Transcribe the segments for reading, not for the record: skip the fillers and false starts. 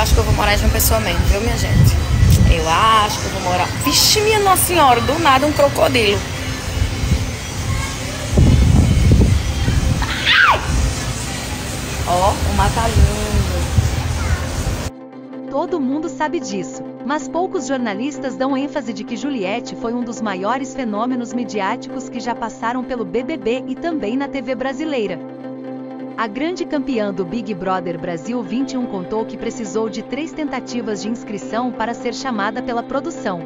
acho que eu vou morar em João Pessoa mesmo, viu, minha gente? Eu acho que eu vou morar... Vixe, minha Nossa Senhora, do nada um crocodilo. Ó, o mata-lindo. Todo mundo sabe disso, mas poucos jornalistas dão ênfase de que Juliette foi um dos maiores fenômenos midiáticos que já passaram pelo BBB e também na TV brasileira. A grande campeã do Big Brother Brasil 21 contou que precisou de 3 tentativas de inscrição para ser chamada pela produção.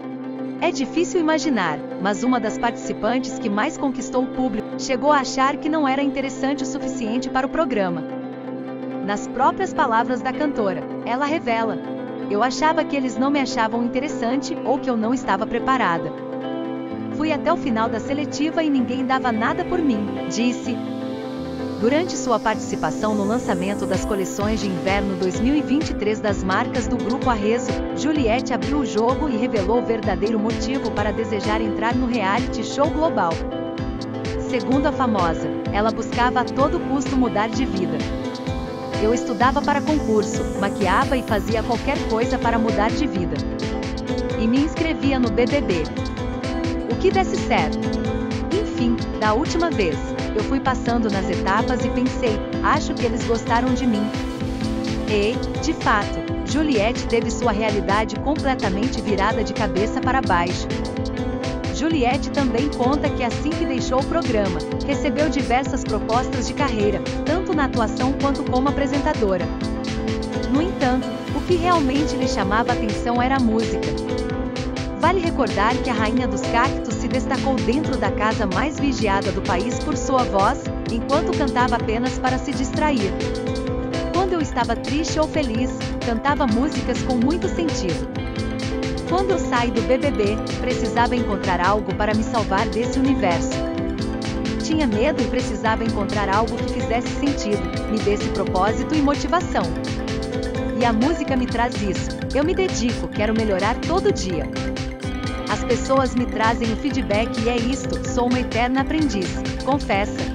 É difícil imaginar, mas uma das participantes que mais conquistou o público chegou a achar que não era interessante o suficiente para o programa. Nas próprias palavras da cantora, ela revela: "Eu achava que eles não me achavam interessante ou que eu não estava preparada. Fui até o final da seletiva e ninguém dava nada por mim", disse. Durante sua participação no lançamento das coleções de inverno 2023 das marcas do Grupo Arezzo, Juliette abriu o jogo e revelou o verdadeiro motivo para desejar entrar no reality show global. Segundo a famosa, ela buscava a todo custo mudar de vida. "Eu estudava para concurso, maquiava e fazia qualquer coisa para mudar de vida. E me inscrevia no BBB. O que desse certo. Enfim, da última vez, eu fui passando nas etapas e pensei, acho que eles gostaram de mim." E, de fato, Juliette teve sua realidade completamente virada de cabeça para baixo. Juliette também conta que assim que deixou o programa, recebeu diversas propostas de carreira, tanto na atuação quanto como apresentadora. No entanto, o que realmente lhe chamava a atenção era a música. Vale recordar que a Rainha dos Cactos se destacou dentro da casa mais vigiada do país por sua voz, enquanto cantava apenas para se distrair. "Quando eu estava triste ou feliz, cantava músicas com muito sentido. Quando eu saí do BBB, precisava encontrar algo para me salvar desse universo. Tinha medo e precisava encontrar algo que fizesse sentido, me desse propósito e motivação. E a música me traz isso. Eu me dedico, quero melhorar todo dia. As pessoas me trazem o feedback e é isto, sou uma eterna aprendiz", confessa.